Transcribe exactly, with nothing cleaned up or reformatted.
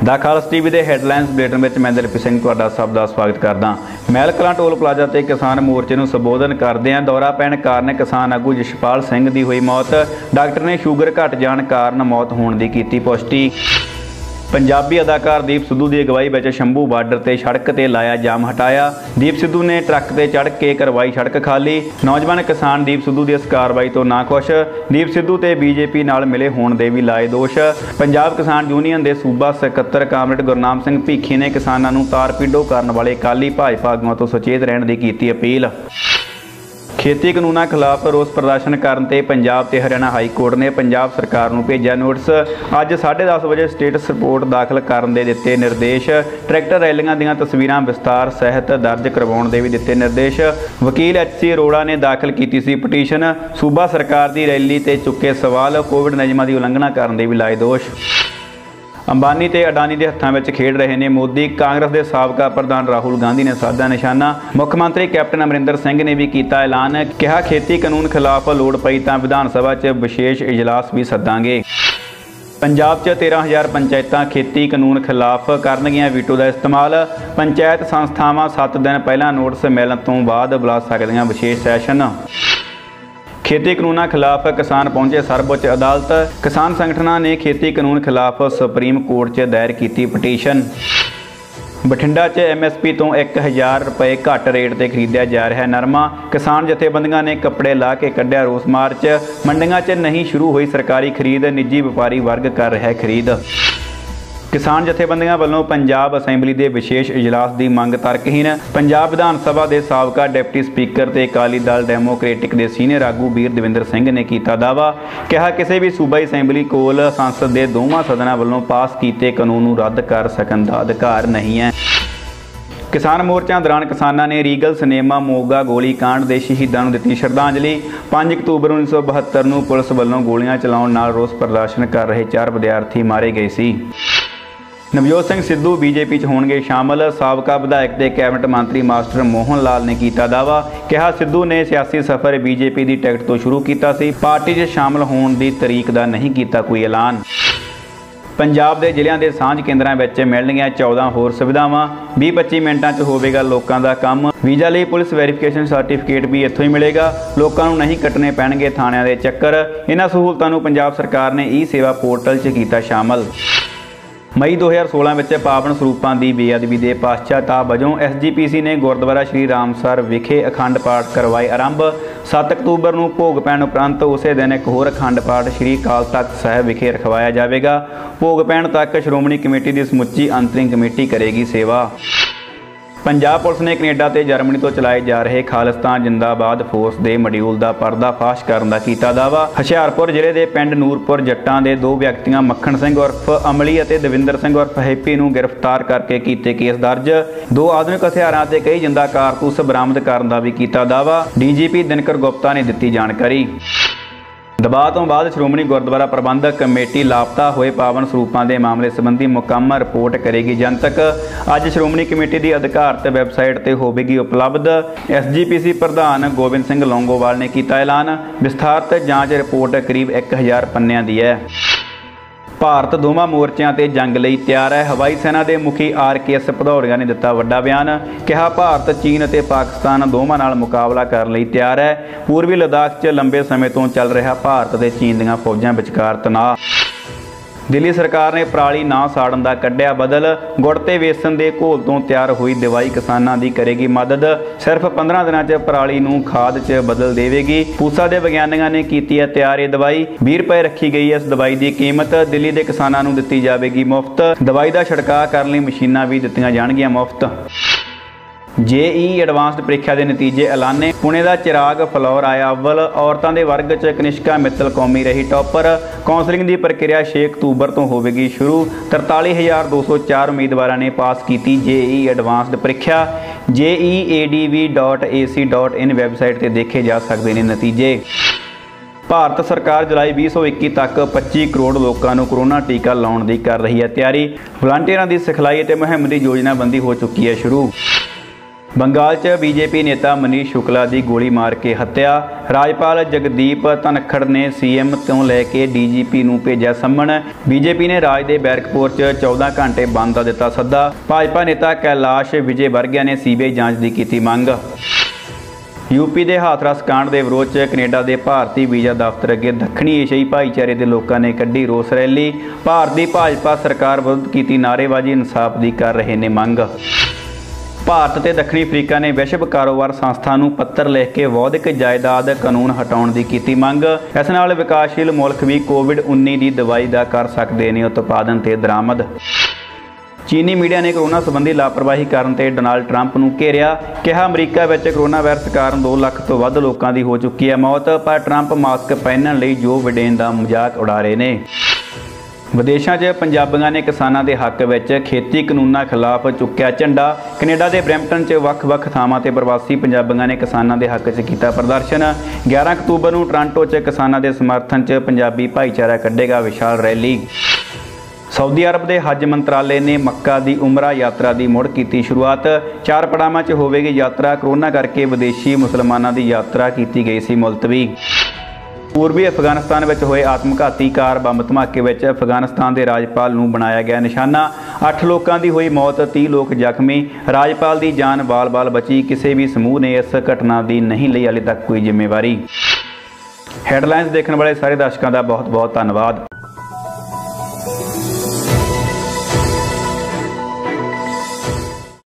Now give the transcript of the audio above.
दा खालसा टीवी के हैडलाइनस बुलेटिन में मैं दिलप्रीत सिंह तुहाडा सब का स्वागत करदा। महल कलां टोल प्लाजा ते किसान मोर्चे नूं संबोधन करदिआं दौरा पैण कारण किसान आगू जशपाल सिंह की हुई मौत। डॉक्टर ने शूगर घट जाण कारण मौत होने की कीती पुष्टि। पंजाबी अदाकार दीप सिद्धू की अगवाई में शंभू बार्डर से सड़क ते लाया जाम हटाया। दीप सिद्धू ने ट्रक ते चढ़ के करवाई सड़क खाली। नौजवान किसान दीप सिद्धू की इस कार्रवाई तो नाखुश। दीप सिद्धू ते बीजेपी नाल मिले होने दे भी लाए दोष। पंजाब किसान यूनीयन के सूबा सकत्तर कामरेड गुरनाम सिंह भीखी ने किसानों नूं तार पीडो करने वाले अकाली भाजपा आगुआं तो सचेत रहने की कीती अपील। खेती कानूनों खिलाफ रोस प्रदर्शन करने ते पंजाब ते हरियाणा हाई कोर्ट ने पंजाब सरकार नूं भेजा नोटिस। अज साढ़े दस बजे स्टेटस रिपोर्ट दाखिल करने दे दिते निर्देश। ट्रैक्टर रैलियां दीआं तस्वीरां विस्तार सहित दर्ज करवाउण दे भी दिते निर्देश। वकील एच सी अरोड़ा ने दाखिल की सी पटीशन। सूबा सरकार की रैली ते चुके सवाल। कोविड नियमां की उलंघना करने दे भी लाए दोष। अंबानी ते अडानी के हत्थों में खेड रहे ने मोदी। कांग्रेस के साबका प्रधान राहुल गांधी ने साधा निशाना। मुख्यमंत्री कैप्टन अमरिंदर सिंह ने भी किया ऐलान। कहा खेती कानून खिलाफ लोड़ पई तां विधान सभा च विशेष इजलास भी सद्दांगे। पंजाब च तेरह हज़ार पंचायतां खेती कानून खिलाफ करनगियां वीटो का इस्तेमाल। पंचायत संस्थावां सत्त दिन पहला नोटिस मिलण तो बाद बुला सकदियां विशेष सैशन। खेती कानूनों खिलाफ किसान पहुंचे सर्वोच्च अदालत। किसान संगठनों ने खेती कानून खिलाफ सुप्रीम कोर्ट च दायर की पटीशन। बठिंडा च एम एस पी तो एक हज़ार रुपए घट रेट से खरीदा जा रहा है नरमा। किसान जथेबंदियां ने कपड़े ला के कढ़िया रोस मार्च। मंडियां च नहीं शुरू हुई सरकारी खरीद। निजी व्यापारी वर्ग कर रहा है खरीद। किसान जथेबंदियां वालों पंजाब असैंबली के विशेष इजलास की मंग तर्कहीन। पंजाब विधान सभा के साबका डिप्टी स्पीकर ते अकाली दल डेमोक्रेटिक के सीनियर आगू वीर दविंदर सिंह ने किया दावा। कहा किसी भी सूबाई असैंबली कोल संसद के दोवां सदनों वालों पास किए कानून नूं रद्द कर सकन का अधिकार नहीं है। किसान मोर्चा दौरान किसानों ने रीगल सिनेमा मोगा गोली कांड के शहीदों को दी श्रद्धांजलि। पाँच अक्तूबर उन्नीस सौ बहत्तर को पुलिस वालों गोलियां चलाउण नाल रोस प्रदर्शन कर रहे चार विद्यार्थी मारे गए सी। नवजोत सिंह सिद्धू बीजेपी च होणगे शामिल। साबका विधायक ते कैबिनेट मंत्री मास्टर मोहन लाल ने किया दावा। कहा सिद्धू ने सियासी सफर बीजेपी की टिकट तो शुरू किया सी। पार्टी च शामिल होने की तरीक का नहीं किया कोई ऐलान। पंजाब के जिलों के सांझ केंद्रों में मिलणगीਆਂ चौदह होर सुविधावां। बीस पच्ची मिनटां च होवेगा लोगों का काम। वीज़ा लिए पुलिस वेरीफिकेशन सर्टिफिकेट भी इत्थों ही मिलेगा। लोगों को नहीं कट्टने पैणगे थाणिਆਂ के चक्कर। इन्हां सहूलतां नूं पंजाब सरकार ने ई सेवा पोर्टल च किया शामिल। मई दो हज़ार सोलह में पावन सरूपों की बेअदबी के पश्चाताप वजों एस जी पी सी ने गुरुद्वारा श्री रामसर विखे अखंड पाठ करवाए आरंभ। सत्त अक्तूबर को भोग पैण उपरंत उस दिन एक होर अखंड पाठ श्री अकाल तख्त साहिब विखे रखवाया जाएगा। भोग पैण तक श्रोमणी कमेटी की समुची अंतरिंग कमेटी करेगी सेवा। पंजाब पुलिस ने कनेडा ते जर्मनी तो चलाए जा रहे खालिस्तान जिंदाबाद फोर्स के मॉड्यूल का पर्दाफाश करने का किया दावा। हुशियारपुर जिले के पिंड नूरपुर जट्टां के दो व्यक्तियों मक्खण सिंह उर्फ अमली और दविंदर सिंह उर्फ हैप्पी नूं गिरफ्तार करके किए केस दर्ज। दो आधुनिक हथियारों से कई जिंदा कारतूस बरामद करने का भी किया दावा। D G P Dinkar Gupta ने दी जानकारी। दबाव तो बाद श्रोमणी गुरुद्वारा प्रबंधक कमेटी लापता हुए पावन सरूपों के मामले संबंधी मुकम्मल रिपोर्ट करेगी जनतक। अज श्रोमणी कमेटी की अधिकारत वैबसाइट पर होगी उपलब्ध। एस जी पी सी प्रधान गोबिंद सिंह लौंगोवाल ने किया ऐलान। विस्तारित जांच रिपोर्ट करीब एक हज़ार पन्नियां की है। भारत दोवां मोर्चों ते जंग लई तैयार है। हवाई सेना के मुखी आर के एस भदौरिया ने दिता वड्डा बयान। कहा भारत चीन और पाकिस्तान दोवां नाल मुकाबला करने लई तैयार है। पूर्वी लद्दाख च लंबे समय तो चल रहा भारत ते चीन दीआं फौजां विचकार तनाव। दिल्ली सरकार ने पराली ना साड़न का कढ़िया बदल। गुड़ ते बेसन के घोल तो तैयार हुई दवाई किसानों की करेगी मदद। सिर्फ पंद्रह दिनों च पराली नूं खाद च बदल देवेगी। पूसा के विज्ञानियों ने की है तैयार ये दवाई। बीस रुपए रखी गई है इस दवाई की कीमत। दिल्ली के किसानों नूं दित्ती जाएगी मुफ्त। दवाई का छिड़काव करने लई मशीनां भी दित्तियां जाणगीਆਂ मुफ्त। जे ई एडवांस्ड परीक्षा के नतीजे ऐलाने। पुणे का चिराग फलौर आया अव्वल। औरतों के वर्ग च कनिष्का मित्तल कौमी रही टॉपर। कौंसलिंग की प्रक्रिया छे अक्तूबर तो होगी शुरू। तरताली हज़ार दो सौ चार उम्मीदवारों ने पास की जे ई एडवांस्ड परीक्षा। J E A D V dot A C dot in website पर देखे जा सकते हैं नतीजे। भारत सरकार जुलाई भी सौ इक्की तक पच्ची करोड़ लोगों को कोरोना टीका लाने की कर रही है तैयारी। वलंटियरों की सिखलाई और मुहिम की योजनाबंदी हो चुकी है शुरू। बंगाल च बीजेपी नेता मनीष शुक्ला की गोली मार के हत्या। राजपाल जगदीप धनखड़ ने सीएम तो लैके डीजीपी नूं भेजा सम्मन। बीजेपी ने राज के बैरकपुर च चौदह घंटे बंद का दिता सद्दा। भाजपा नेता कैलाश विजय वर्गिया ने सीबीआई जांच की की मंग। यूपी के हाथरस कांड के विरोध च कनेडा के भारतीय वीज़ा दफ्तर अगे दक्षिणी एशियाई भाईचारे के लोगों ने कढ़ी रोस रैली। भारतीय भाजपा सरकार विरुद्ध की नारेबाजी, इंसाफ की कर रहे ने मंग। भारत ते दक्षिणी अफ्रीका ने विश्व कारोबार संस्था नूं पत्र लिख के बौद्धिक जायदाद कानून हटाउण दी कीती मंग। इस नाल विकासशील मुल्क भी कोविड उन्नीस की दवाई का कर सकते हैं उत्पादन ते दरामद। चीनी मीडिया ने कोरोना संबंधी लापरवाही करन ते डोनाल्ड ट्रंप नूं घेरिया। कहा अमरीका विच कोरोना वायरस कारण दो लाख तो वध लोकां दी हो चुकी है मौत, पर ट्रंप मास्क पहनण लई जो बिडेन का मजाक उड़ा रहे ने। विदेशों च पंजाबियों ने किसानों के हक विच खेती कानूनों खिलाफ चुक्या झंडा। कनेडा के ब्रैम्पटन च वख-वख थावां ते प्रवासी पंजाबियों ने किसानों के हक च कीता प्रदर्शन। ग्यारह अक्तूबर को टोरंटो च किसानों के समर्थन च पंजाबी भाईचारा कढ़ेगा विशाल रैली। सऊदी अरब के हज मंत्रालय ने मक्का की उमरा यात्रा की मुड़ की शुरुआत। चार पड़ावां च होवेगी यात्रा। कोरोना करके विदेशी मुसलमानों की यात्रा की गई सी मुलतवी। पूर्वी अफगानिस्तान में होए आत्मघाती कार बंब धमाके में अफगानिस्तान के राजपाल नूं बनाया गया निशाना। अठ लोगों की हुई मौत, तीह लोग जख्मी। राजपाल की जान बाल बाल बची। किसी भी समूह ने इस घटना की नहीं ली हाले तक कोई जिम्मेवारी। हैडलाइनस देखने वाले सारे दर्शकों का बहुत बहुत धन्यवाद।